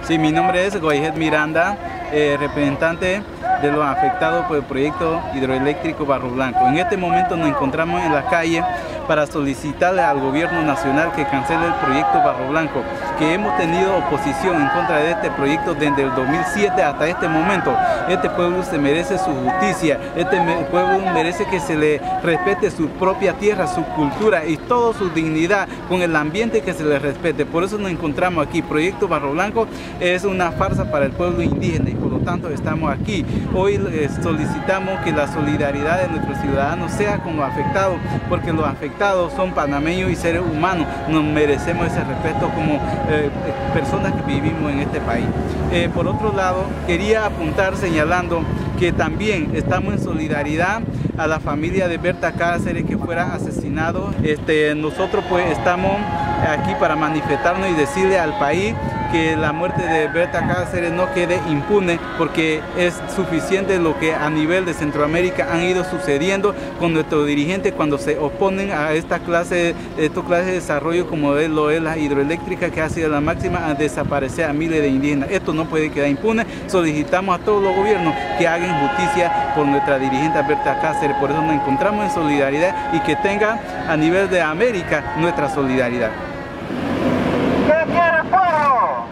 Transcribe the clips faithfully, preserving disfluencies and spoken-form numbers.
Sí, mi nombre es Goijet Miranda, eh, representante de los afectados por el proyecto hidroeléctrico Barro Blanco. En este momento nos encontramos en la calle para solicitarle al gobierno nacional que cancele el proyecto Barro Blanco, que hemos tenido oposición en contra de este proyecto desde el dos mil siete hasta este momento. Este pueblo se merece su justicia, este pueblo merece que se le respete su propia tierra, su cultura y toda su dignidad, con el ambiente que se le respete. Por eso nos encontramos aquí. Proyecto Barro Blanco es una farsa para el pueblo indígena y por lo tanto estamos aquí. Hoy eh, solicitamos que la solidaridad de nuestros ciudadanos sea con los afectados, porque los afectados son panameños y seres humanos. Nos merecemos ese respeto como eh, personas que vivimos en este país. Eh, por otro lado, quería apuntar señalando que también estamos en solidaridad a la familia de Berta Cáceres, que fuera asesinado. Este, nosotros pues estamos aquí para manifestarnos y decirle al país que la muerte de Berta Cáceres no quede impune, porque es suficiente lo que a nivel de Centroamérica han ido sucediendo con nuestros dirigentes cuando se oponen a esta clase, esta clase de desarrollo como es lo es la hidroeléctrica, que ha sido la máxima a desaparecer a miles de indígenas. Esto no puede quedar impune. Solicitamos a todos los gobiernos que hagan justicia por nuestra dirigente Berta Cáceres. Por eso nos encontramos en solidaridad y que tenga a nivel de América nuestra solidaridad. ¿Qué quiere el pueblo?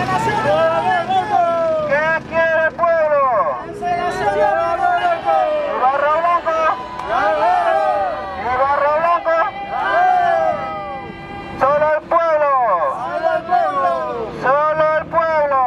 ¿Qué quiere el pueblo? ¿Y Barro Blanco? ¿Y Barro Blanco? ¡Solo el pueblo! ¡Solo el pueblo! ¡Solo el pueblo!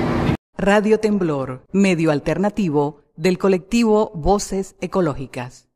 Radio Temblor, medio alternativo del colectivo Voces Ecológicas.